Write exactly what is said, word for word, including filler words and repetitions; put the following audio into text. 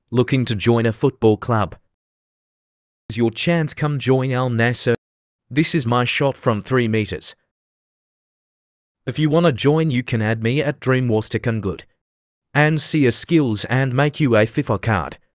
Looking to join a football club? Is your chance, come join Al Nassr. This is my shot from three meters. If you wanna join, you can add me at Dream Good and see your skills and make you a FIFA card.